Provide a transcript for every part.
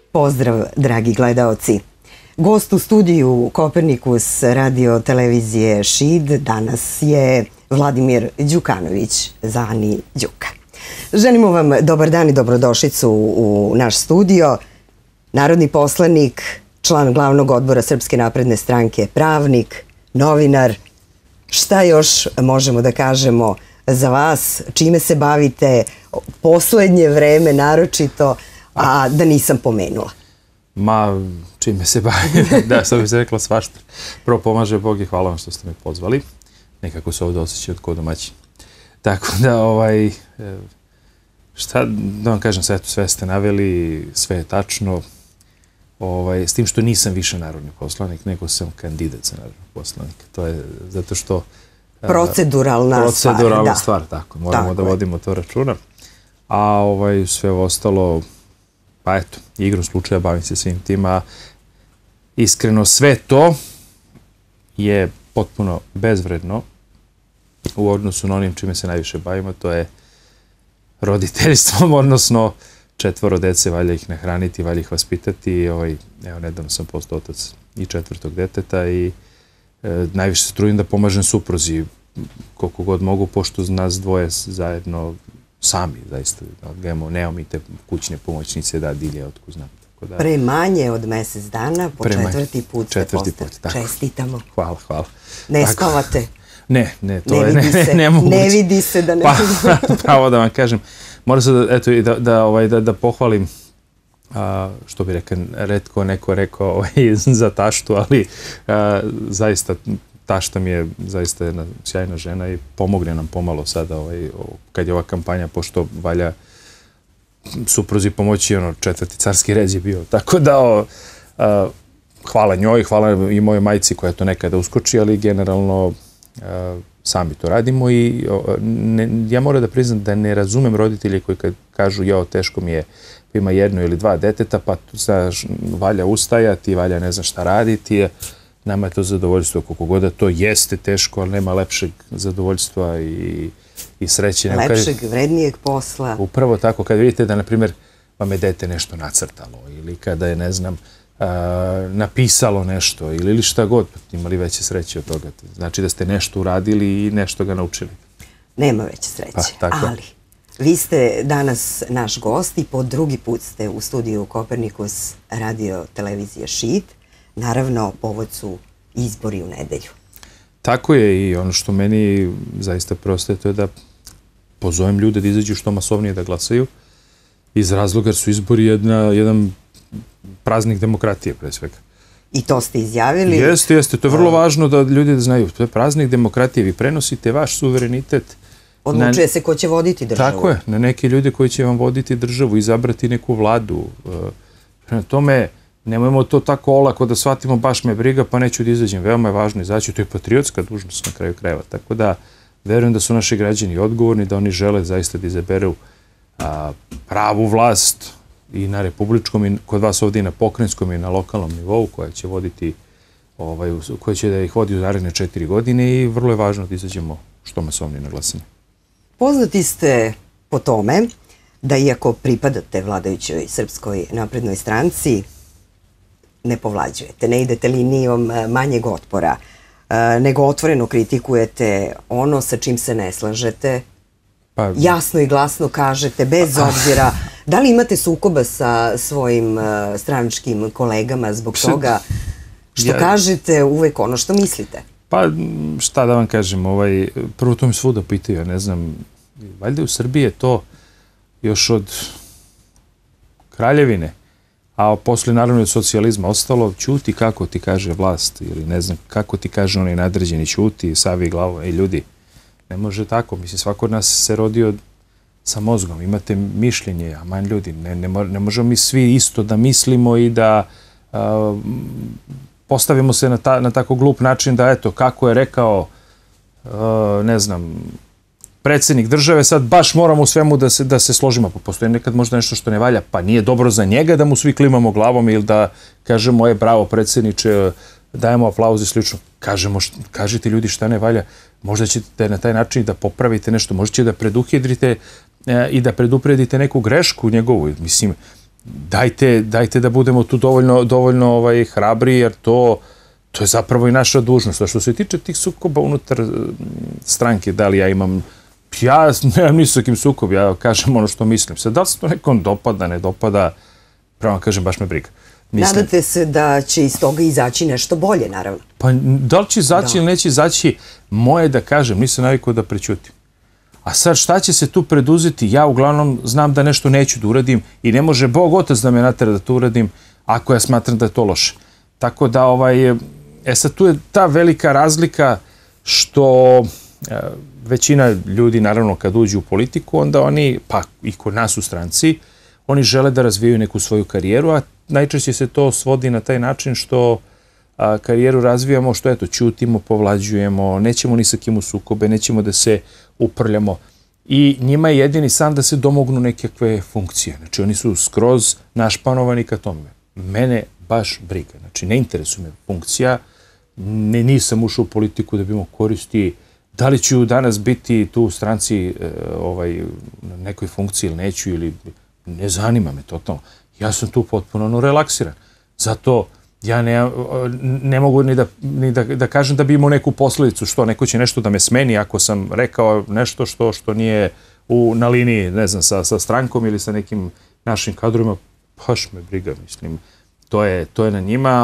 Pozdrav, dragi gledaoci. Gost u studiju Kopernikus radio televizije ŠID danas je Vladimir Đukanović, zvani Đuka. Želimo vam dobar dan i dobrodošlicu u naš studio. Narodni poslanik, član glavnog odbora Srpske napredne stranke, pravnik, novinar. Šta još možemo da kažemo za vas? Čime se bavite poslednje vreme naročito, a da nisam pomenula? Ma, čime se bavim? Da, sad bih se rekla svašta. Prvo pomaže Bog i hvala vam što ste me pozvali. Nekako se ovdje osjećaju od ko domaći. Tako da, šta da vam kažem, sve ste naveli, sve je tačno. S tim što nisam više narodni poslanik, nego sam kandidat za narodnog poslanika. To je zato što... Proceduralna stvar, tako. Moramo da vodimo to računa. A sve ostalo, pa eto, igrom slučaja bavim se svim tim, a iskreno sve to je potpuno bezvredno u odnosu na onim čime se najviše bavimo, to je roditeljstvom, odnosno 4 dece, valja ih nahraniti, valja ih vaspitati. Evo, nedavno sam postao otac i 4. deteta i najviše se trudim da pomažem supruzi koliko god mogu, pošto nas dvoje zajedno sami, zaista, nemamo mi te kućne pomoćnice, dadilje, otko znam. Pre manje od mesec dana, po 4. put ste postali. Čestitamo. Hvala. Ne spavate? Ne, to je nemoguće. Ne vidi se da ne... Pravo da vam kažem. Moram se da pohvalim, što bi retko neko rekao za taštu, ali zaista tašta mi je zaista jedna sjajna žena i pomogne nam pomalo sada kad je ova kampanja, pošto valja supruzi pomoći, 4. carski red je bio. Tako da hvala njoj, hvala i mojoj majci koja to nekada uskoči, ali generalno sami to radimo i ja moram da priznam da ne razumem roditelje koji kad kažu jao, teško mi je, ima 1 ili 2 deteta, pa valja ustajati, valja ne znam šta raditi. Nama je to zadovoljstvo, koliko god da to jeste teško, ali nema lepšeg zadovoljstva i sreće. Lepšeg, vrednijeg posla. Upravo tako, kad vidite da, na primjer, vam je dete nešto nacrtalo ili kada je, ne znam, napisalo nešto ili šta god, imali veće sreće od toga. Znači da ste nešto uradili i nešto ga naučili. Nema veće sreće, ali vi ste danas naš gost i po 2. put ste u studiju Kopernikus radio televizije ŠID. Naravno, povod su izbori u nedelju. Tako je i ono što meni zaista prostaje, to je da pozovem ljude da izađu što masovnije da glasaju, iz razloga jer su izbori jedan praznik demokratije, pre svega. I to ste izjavili? Jeste. To je vrlo važno da ljudi da znaju. To je praznik demokratije. Vi prenosite vaš suverenitet. Odlučuje se ko će voditi državu. Tako je. Na neke ljude koji će vam voditi državu, izabrati neku vladu. Prema tome, nemojmo to tako olako da shvatimo baš me briga, pa neću da izađem. Veoma je važno izaći. To je patriotska dužnost na kraju krajeva. Tako da, verujem da su naši građani odgovorni, da oni žele zaista da izaberu pravu vlast i na republičkom i kod vas ovdje i na pokrajinskom i na lokalnom nivou koja će voditi, koja će da ih vodi u naredne 4 godine i vrlo je važno da izađemo što masovnije na glasanje. Poznati ste po tome da iako pripadate vladajućoj Srpskoj naprednoj stranci, ne povlađujete, ne idete linijom manjeg otpora, nego otvoreno kritikujete ono sa čim se ne slažete, jasno i glasno kažete, bez obzira. Da li imate sukoba sa svojim stranačkim kolegama zbog toga što kažete uvek ono što mislite? Pa šta da vam kažem, prvo to mi svuda pitaju, ja ne znam, valjda u Srbiji je to još od kraljevine, a posle naravno od socijalizma ostalo, ćuti kako ti kaže vlast ili ne znam kako ti kaže onaj nadređeni, ćuti, savi glavu, ljudi, ne može tako, mislim svako od nas se rodio sa mozgom, imate mišljenje, a manj ljudi, ne možemo mi svi isto da mislimo i da postavimo se na tako glup način da eto, kako je rekao, ne znam, predsjednik države, sad baš moramo u svemu da se složimo, pa postoji nekad možda nešto što ne valja, pa nije dobro za njega da mu svi klimamo glavom ili da kažemo, bravo predsjedniče, dajemo aplauz i slično. Kažite ljudi šta ne valja, možda ćete na taj način da popravite nešto, možda ćete da preduhidrite i da predupredite neku grešku njegovu. Mislim, dajte da budemo tu dovoljno hrabri, jer to je zapravo i naša dužnost. A što se tiče tih sukoba unutar stranke, da li ja imam nemam ni sa kim sukob, ja kažem ono što mislim. Sad, da li se to nekom dopada, ne dopada, pravo kažem, baš me briga. Nadate se da će iz toga izaći nešto bolje, naravno. Pa da li će izaći ili neće izaći, moje da kažem, nisam navikao da prećutim. A sad šta će se tu preduzeti? Ja uglavnom znam da nešto neću da uradim i ne može Bog otac da me natera da to uradim ako ja smatram da je to loše. Tako da, sad tu je ta velika razlika što većina ljudi, naravno, kad uđu u politiku, onda oni, pa i kod nas u stranci, oni žele da razvijaju neku svoju karijeru, a najčešće se to svodi na taj način što karijeru razvijamo, što eto, ćutimo, povlađujemo, nećemo ni sa kim u sukobe, nećemo da se uprljamo. I njima je jedini san da se domognu nekakve funkcije. Znači, oni su skroz našpanovani ka tome. Mene baš briga. Znači, ne interesuje me funkcija, nisam ušao u politiku da bi imao koristi. Da li ću danas biti tu u stranci na nekoj funkciji ili neću, ili ne zanima me totalno. Ja sam tu potpuno relaksiran. Zato ja ne mogu ni da kažem da bi imao neku posledicu, što neko će nešto da me smeni ako sam rekao nešto što nije na liniji, ne znam, sa strankom ili sa nekim našim kadrovima, baš me briga, mislim. To je na njima,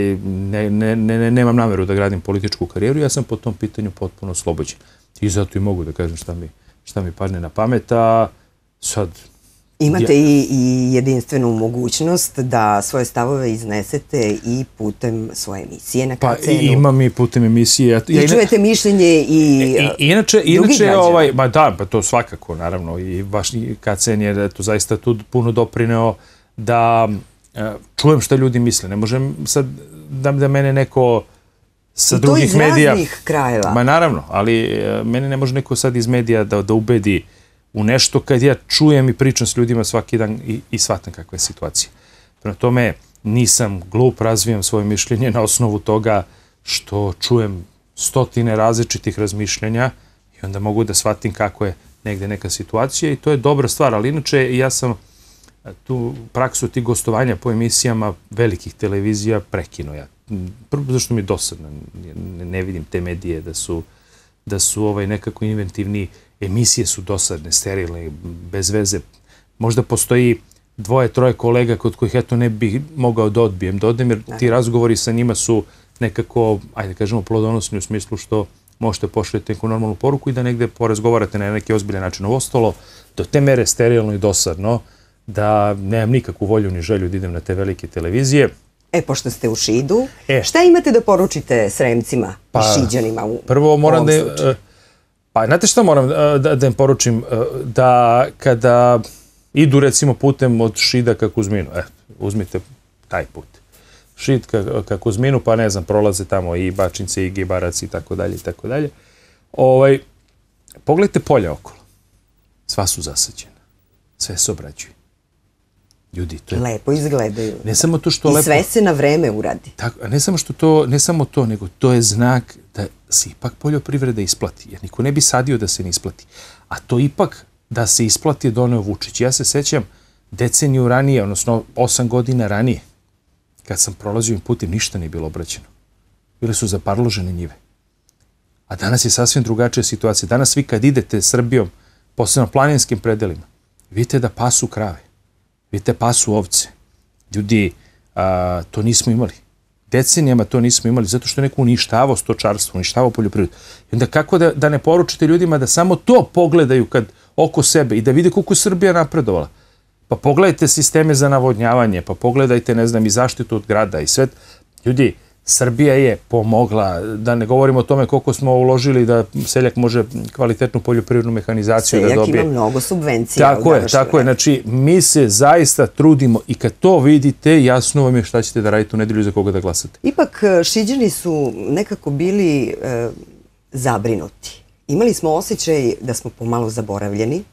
nemam nameru da gradim političku karijeru, ja sam po tom pitanju potpuno oslobođen. I zato i mogu da kažem šta mi padne na pamet, a sad... Imate i jedinstvenu mogućnost da svoje stavove iznesete i putem svoje emisije na KCN-u. Pa imam i putem emisije. I čujete mišljenje i drugih građana. Ma da, pa to svakako, naravno. I baš KCN je to zaista tu puno doprineo da čujem šta ljudi misle. Ne možem sad da mene neko sa drugih medija... I to iz raznih krajeva. Ma naravno, ali mene ne može neko sad iz medija da ubedi u nešto kad ja čujem i pričam s ljudima svaki dan i shvatam kakva je situacija. Prema tome, nisam glup, razvijam svoje mišljenje na osnovu toga što čujem stotine različitih razmišljenja i onda mogu da shvatim kako je negde neka situacija i to je dobra stvar, ali inače ja sam tu praksu tih gostovanja po emisijama velikih televizija prekinuo ja. Prvo zašto mi je dosadno, ne vidim te medije da su nekako inventivni, emisije su dosadne, sterilne, bez veze. Možda postoji 2-3 kolega kod kojih eto ne bih mogao da odbijem, jer ti razgovori sa njima su nekako, ajde kažemo, plodonosni u smislu što možete pošaljati neku normalnu poruku i da negde porazgovarate na neki ozbiljan način. Ovo ostalo do te mere sterilno i dosadno da nemam nikakvu volju ni želju da idem na te velike televizije. Pošto ste u Šidu, šta imate da poručite Sremcima i Šiđanima u ovom slučaju? Prvo moram pa znate šta moram da im poručim? Da kada idu recimo putem od Šida ka Kuzminu, uzmite taj put. Šid ka Kuzminu, pa ne znam, prolaze tamo i Bačince i Gibarac i tako dalje i tako dalje. Pogledajte polja okolo. Sva su zasađena. Sve se obrađuju. Ljudi, to je... Lepo izgledaju. Ne samo to što lepo... I sve se na vreme uradi. Tako, ne samo to, nego to je znak da se ipak poljoprivreda isplati. Jer niko ne bi sadio da se ne isplati. A to ipak da se isplati je doneo Vučić. Ja se sećam deceniju ranije, odnosno 8 godina ranije, kad sam prolazio im putem, ništa nije bilo obrađeno. Bile su zaparložene njive. A danas je sasvim drugačija situacija. Danas vi kad idete Srbijom, posebno planinskim predelima, vidite da pasu krave. Vidite, pasu ovce. Ljudi, to nismo imali. Decenijama to nismo imali, zato što je neko uništavao stočarstvo, uništavao poljoprivredu. I onda kako da ne poručite ljudima da samo to pogledaju kad oko sebe i da vide koliko Srbija napredovala. Pa pogledajte sisteme za navodnjavanje, pa pogledajte, ne znam, i zaštitu od grada i sve. Ljudi, Srbija je pomogla, da ne govorimo o tome koliko smo uložili da seljak može kvalitetnu poljoprivrednu mehanizaciju da dobije. Seljak ima mnogo subvencija. Tako je. Znači, mi se zaista trudimo i kad to vidite, jasno vam je šta ćete da radite u nedelju i za koga da glasate. Ipak, Šiđani su nekako bili zabrinuti. Imali smo osjećaj da smo pomalo zaboravljeni.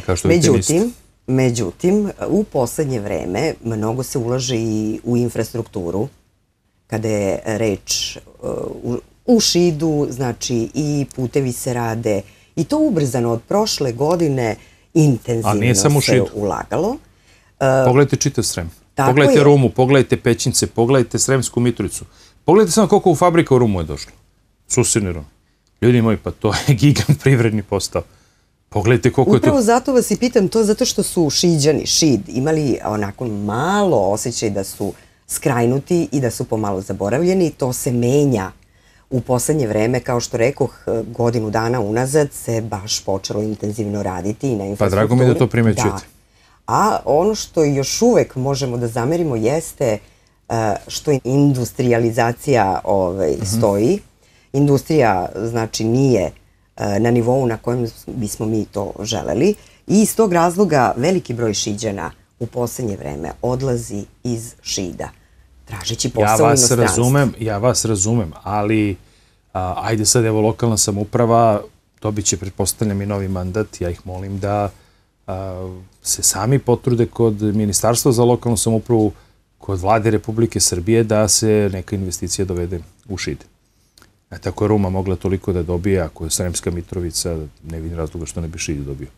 Međutim, u poslednje vreme mnogo se ulaže i u infrastrukturu, kada je reč u Šidu, znači i putevi se rade i to ubrzano od prošle godine intenzivno se ulagalo. Pogledajte čitav Srem. Tako Pogledajte je. Rumu, pogledajte Pećince, pogledajte Sremsku Mitrovicu. Pogledajte samo koliko u fabrika u Rumu je došlo. Susjedni Rum. Ljudi moji, pa to je gigant privredni postao. Pogledajte koliko je to... Upravo zato vas i pitam to, zato što su Šiđani, Šid, imali onako malo osjećaj da su skrajnuti i da su pomalo zaboravljeni. To se menja u poslednje vreme, kao što rekoh, godinu dana unazad se baš počelo intenzivno raditi i na infrastrukturi. Pa drago mi da to primećujete. Da. A ono što još uvek možemo da zamerimo jeste što industrializacija stoji. Industrija, znači, nije na nivou na kojem bismo mi to želeli i iz tog razloga veliki broj Šiđana u poslednje vreme odlazi iz Šida, tražeći posao u inostranstvu. Ja vas razumem, ali ajde sad, evo, lokalna samouprava dobit će, pretpostavljam, i novi mandat. Ja ih molim da se sami potrude kod Ministarstva za lokalnu samoupravu, kod Vlade Republike Srbije, da se neka investicija dovede u Šid. Ako je Ruma mogla toliko da dobije, ako je Sremska Mitrovica, ne vidim razloga što ne bi Šid dobio.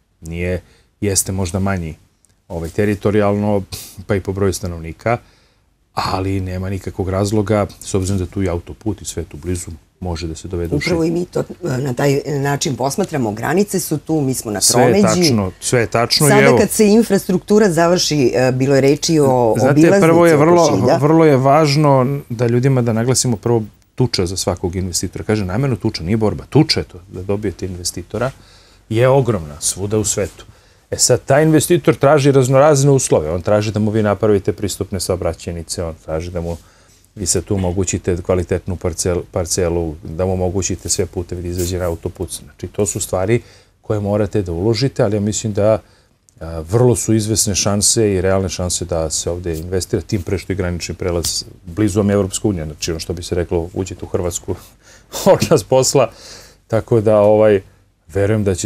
Jeste možda manji teritorijalno, pa i po broju stanovnika, ali nema nikakvog razloga, s obzirom da tu i autoput i sve tu blizu, može da se dovede u Šid. Upravo i mi to na taj način posmatramo. Granice su tu, mi smo na tromeđi. Sve je tačno. Sada kad se infrastruktura završi, bilo je reči o obilaznici oko Šida. Vrlo je važno da ljudima da naglasimo prvo tuča za svakog investitora. Kaže, namjerno tuča, nije borba. Tuča je to da dobijete investitora, je ogromna svuda u svetu. Sad, taj investitor traži raznorazne uslove. On traži da mu vi napravite pristupne saobraćajnice, on traži da mu vi se tu omogućite kvalitetnu parcelu, da mu omogućite sve putevi da izađe na autoput. Znači, to su stvari koje morate da uložite, ali ja mislim da vrlo su izvesne šanse i realne šanse da se ovde investira, tim pre što je granični prelaz blizu vam Evropska unija. Znači, ono što bi se reklo, uđite u Hrvatsku od nas posla. Tako da, verujem da će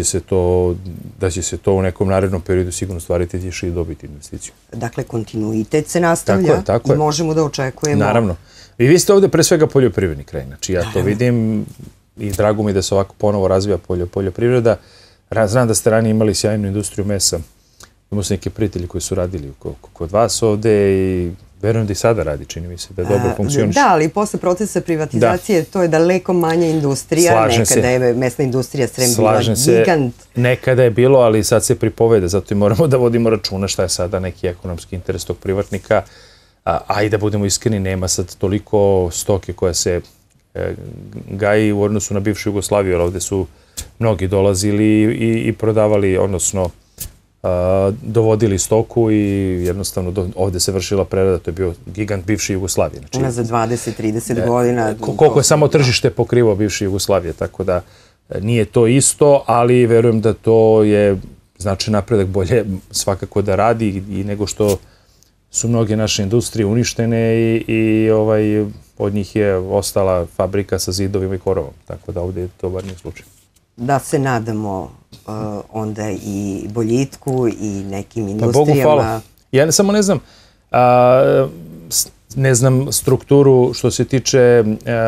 se to u nekom narednom periodu sigurno stvariti i Šid dobiti investiciju. Dakle, kontinuitet se nastavlja i možemo da očekujemo... Naravno. I vi ste ovde pre svega poljoprivredni kraj. Znači, ja to vidim i drago mi da se ovako ponovo razvija poljoprivreda. Znam da ste ranije imali sjajnu industriju mesa. Imao sam neke prijatelji koji su radili kod vas ovde i verujem da i sada radi, čini mi se, da je dobro funkcioniše. Da, ali posle procesa privatizacije to je daleko manja industrija. Nekada je mesna industrija Srem bila gigant. Nekada je bilo, ali sad se pripovede, zato i moramo da vodimo računa šta je sada neki ekonomski interes tog privatnika. A i da budemo iskreni, nema sad toliko stoke koja se gaji u odnosu na bivšu Jugoslaviju, jer ovde su mnogi dolazili i prodavali, odnosno dovodili stoku i jednostavno ovde se vršila prerada, to je bio gigant bivše Jugoslavije. Ona za 20-30 godina... Koliko je samo tržište pokrivao bivše Jugoslavije, tako da nije to isto, ali verujem da to je znači napredak, bolje svakako da radi i nego što su mnoge naše industrije uništene i od njih je ostala fabrika sa zidovima i korovom, tako da ovde to bar nije slučaj. Da se nadamo onda i boljitku i nekim industrijama. Pa Bogu hvala. Ja samo ne znam strukturu što se tiče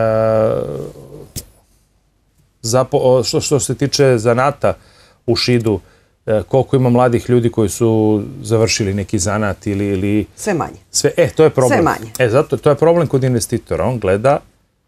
što se tiče zanata u Šidu, koliko ima mladih ljudi koji su završili neki zanat ili... Sve manje. To je problem. Sve manje. Zato, to je problem kod investitora. On gleda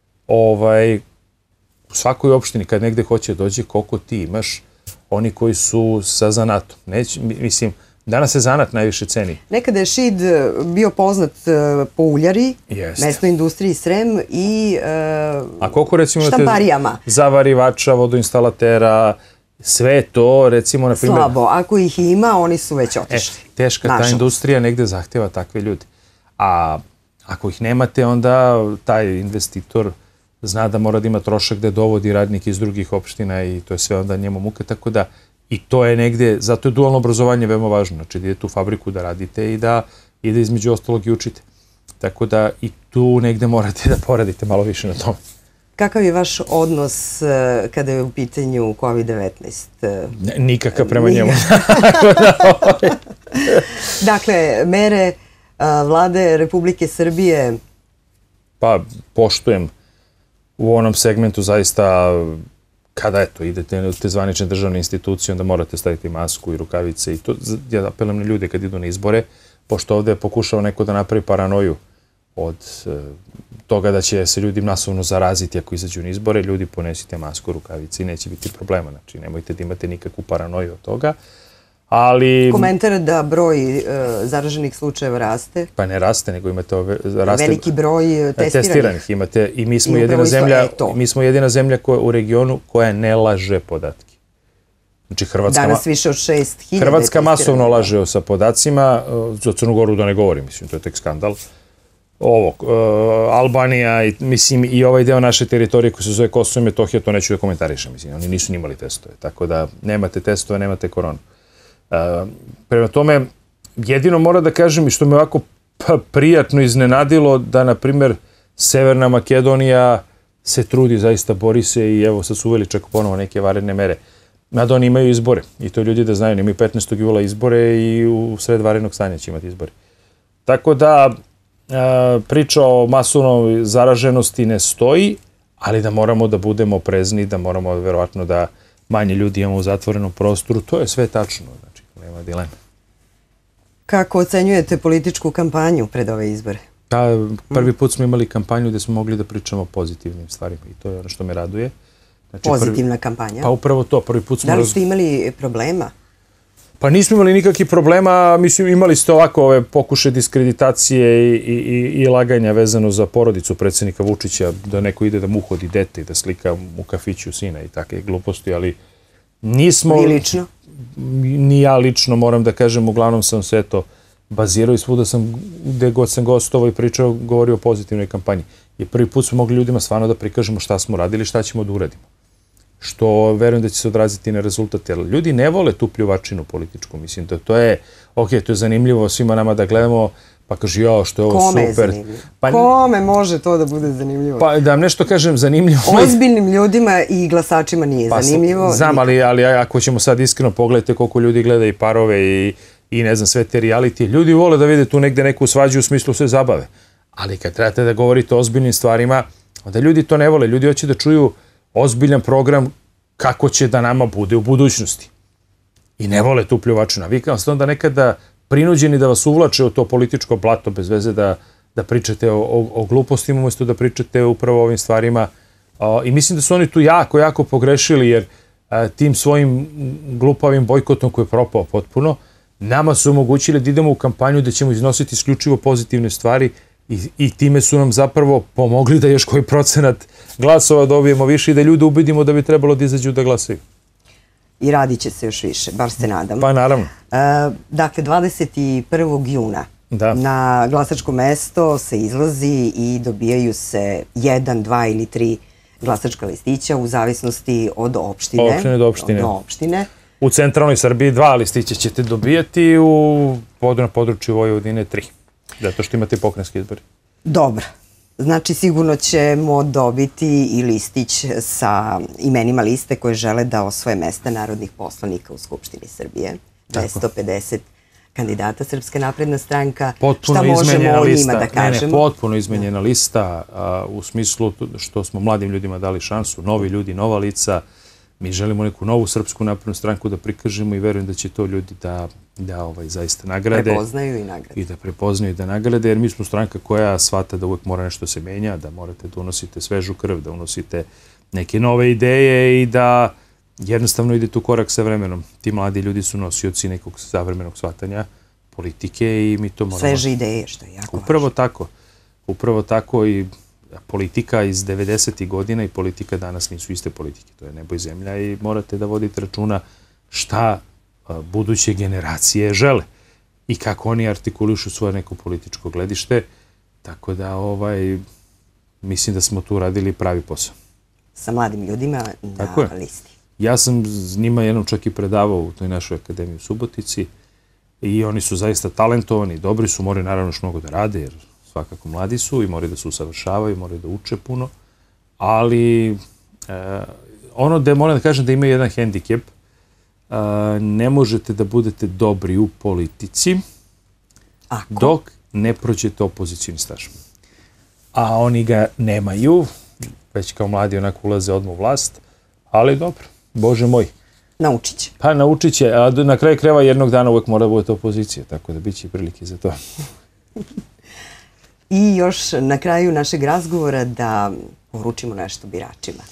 u svakoj opštini kad negde hoće dođe koliko ti imaš oni koji su sa zanatom. Mislim, danas se zanat najviše ceni. Nekada je Šid bio poznat po uljari, mesnoj industriji Srem i štamparijama. Zavarivača, vodoinstalatera, sve to, recimo, na primjer... Slabo. Ako ih ima, oni su već otišli. Teška ta industrija negde zahteva takve ljudi. A ako ih nemate, onda taj investitor zna da mora da ima trošak da dovodi radnike iz drugih opština i to je sve onda njemu muka, tako da i to je negde, zato je dualno obrazovanje veoma važno, znači da idete u fabriku da radite i da između ostalog i učite. Tako da i tu negde morate da poradite malo više na tome. Kakav je vaš odnos kada je u pitanju COVID-19? Nikakav prema njemu. Dakle, mere Vlade Republike Srbije? Pa, poštujem u onom segmentu zaista kada idete u te zvanične državne institucije, onda morate staviti masku i rukavice i to, ja apelujem na ljude kad idu na izbore, pošto ovde pokušava neko da napravi paranoju od toga da će se ljudi masovno zaraziti ako izađu na izbore, ljudi ponesite masku, rukavice i neće biti problema. Znači, nemojte da imate nikakvu paranoju od toga. Ali... Komentar da broj zaraženih slučajeva raste? Pa ne raste, nego imate veliki broj testiranih. Imate i mi smo jedina zemlja u regionu koja ne laže podatke. Znači, danas više od 6.000 Hrvatska masovno laže sa podacima, za Crnu Goru da ne govorim, mislim, to je tek skandal. Albanija i ovaj deo naše teritorije koji se zove Kosovo i Metohija, to neću da komentarišem, mislim, oni nisu nimali testove, tako da nemate testove, nemate koronu. Prema tome, jedino mora da kažem i što me ovako prijatno iznenadilo da, na primjer, Severna Makedonija se trudi, zaista bori se i evo sad su uveli čak ponovo neke vanredne mere. Mada oni imaju izbore i to ljudi da znaju, imaju 15. jula izbore i u sred vanrednog stanja će imati izbore. Tako da priča o masovnoj zaraženosti ne stoji, ali da moramo da budemo oprezni, da moramo verovatno da manje ljudi imamo u zatvorenom prostoru, to je sve tačno, znači nema dileme. Kako ocenjujete političku kampanju pred ove izbore? Prvi put smo imali kampanju gde smo mogli da pričamo o pozitivnim stvarima i to je ono što me raduje. Pozitivna kampanja? Pa upravo to, prvi put smo... Da li ste imali problema? Pa nismo imali nikakvih problema, mislim imali ste ovako ove pokuše diskreditacije i laganja vezano za porodicu predsjednika Vučića, da neko ide da mu uhodi dete i da slika u kafiću sina i takve gluposti, ali nismo... Vi lično? Ni ja lično, moram da kažem, uglavnom sam se to bazirao i svuda sam, gde god sam gostovao i pričao, govorio o pozitivnoj kampanji. I prvi put smo mogli ljudima stvarno da prikažemo šta smo radili, šta ćemo da uradimo. Što verujem da će se odraziti na rezultat. Jer ljudi ne vole tu pljuvačinu političku. Mislim da to je, to je zanimljivo svima nama da gledamo, pa kaže, što je ovo super. Kome je zanimljivo? Kome može to da bude zanimljivo? Pa da vam nešto kažem zanimljivo. Ozbiljnim ljudima i glasačima nije zanimljivo. Znam, ali ako ćemo sad iskreno pogledati koliko ljudi gleda i parove i ne znam, sve te reality, ljudi vole da vide tu negde neku svađu u smislu sve zabave. Ali kad trebate da govorite o ozbiljnim stvarima, onda ljudi to ne vole. Ljudi hoće da čuju ozbiljan program kako će da nama bude u budućnosti. I ne vole tu pljuvačinu. Vi kao ste onda nekada prinuđeni da vas uvlače u to političko blato bez veze da pričate o glupostima umjesto da pričate upravo o ovim stvarima. I mislim da su oni tu jako pogrešili jer tim svojim glupavim bojkotom koji je propao potpuno, nama su omogućili da idemo u kampanju da ćemo iznositi isključivo pozitivne stvari i time su nam zapravo pomogli da još koji procenat glasova dobijemo više i da ljude ubedimo da bi trebalo da izađu da glasaju. I radit će se još više, bar se nadam. Pa naravno. Dakle, 21. juna na glasačko mesto se izlazi i dobijaju se 1, 2 ili 3 glasačka listića u zavisnosti od opštine. Opštine do opštine. U centralnoj Srbiji 2 listića ćete dobijati, na području Vojvodine 3. Zato što imate pokrajinski izbori. Dobro. Znači, sigurno ćemo dobiti i listić sa imenima liste koje žele da osvoje mesta narodnih poslanika u Skupštini Srbije. 250 kandidata Srpske napredna stranka. Šta možemo o njima da kažemo? Potpuno izmenjena lista u smislu što smo mladim ljudima dali šansu, novi ljudi, nova lica. Mi želimo neku novu Srpsku naprednu stranku da prikažemo i verujem da će to ljudi da zaista nagrade. Prepoznaju i nagrade. I da prepoznaju i da nagrade, jer mi smo stranka koja shvata da uvek mora nešto se menja, da morate da unosite svežu krv, da unosite neke nove ideje i da jednostavno idete u korak sa vremenom. Ti mladi ljudi su nosioci nekog savremenog shvatanja politike i mi to moramo... Sveže ideje, što je jako važno. Upravo tako i politika iz 90. godina i politika danas nisu iste politike. To je nebo i zemlja i morate da vodite računa šta buduće generacije žele i kako oni artikulišu svoje neko političko gledište. Tako da mislim da smo tu radili pravi posao. Sa mladim ljudima na listi. Ja sam njima jednom čak i predavao u toj našoj akademiji u Subotici i oni su zaista talentovani, dobri su, moraju naravno još mnogo da rade jer svakako mladi su i moraju da se usavršavaju, moraju da uče puno, ali ono da moram da kažem da ima jedan hendikep, ne možete da budete dobri u politici dok ne prođete opozicijni staž. A oni ga nemaju, već kao mladi onako ulaze odmah u vlast, Ali dobro, Bože moj. Naučit će. Pa naučit će, a na kraju krajeva jednog dana uvek mora bude opozicija, tako da bit će i prilike za to. I još na kraju našeg razgovora da poručimo nešto biračima.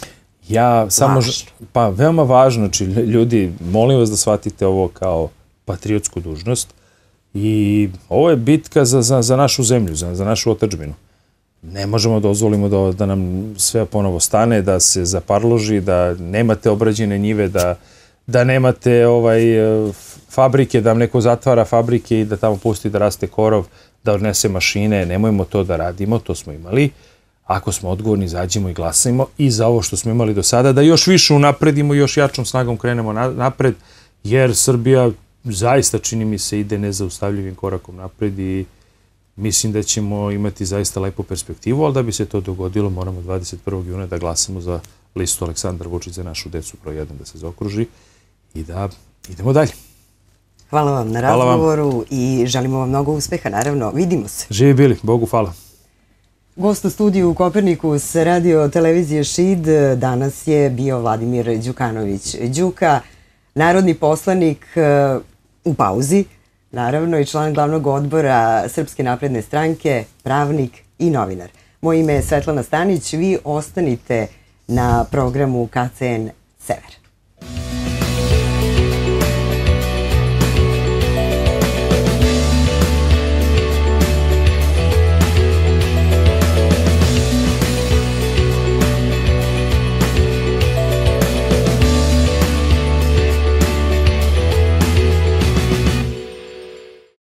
Pa veoma važno, znači ljudi, molim vas da shvatite ovo kao patriotsku dužnost i ovo je bitka za našu zemlju, za našu otadžbinu. Ne možemo dozvolimo da nam sve ponovo stane, da se zaparloži, da nemate obrađene njive, da nemate fabrike, da vam neko zatvara fabrike i da tamo pusti da raste korov, da odnese mašine. Nemojmo to da radimo, to smo imali. Ako smo odgovorni, izađemo i glasajmo i za ovo što smo imali do sada, da još više unapredimo i još jačom snagom krenemo napred, jer Srbija zaista, čini mi se, ide nezaustavljivim korakom napred i mislim da ćemo imati zaista lepu perspektivu, ali da bi se to dogodilo, moramo 21. juna da glasamo za listu Aleksandar Vučić za našu decu broj 1 da se zaokruži i da idemo dalje. Hvala vam na razgovoru i želimo vam mnogo uspeha, naravno. Vidimo se. Živi bili, Bogu hvala. Gost u studiju Kopernikus radio televizije ŠID danas je bio Vladimir Đukanović Đuka, narodni poslanik u pauzi, naravno i član glavnog odbora Srpske napredne stranke, pravnik i novinar. Moje ime je Svetlana Stanić, vi ostanite na programu KCN Sever.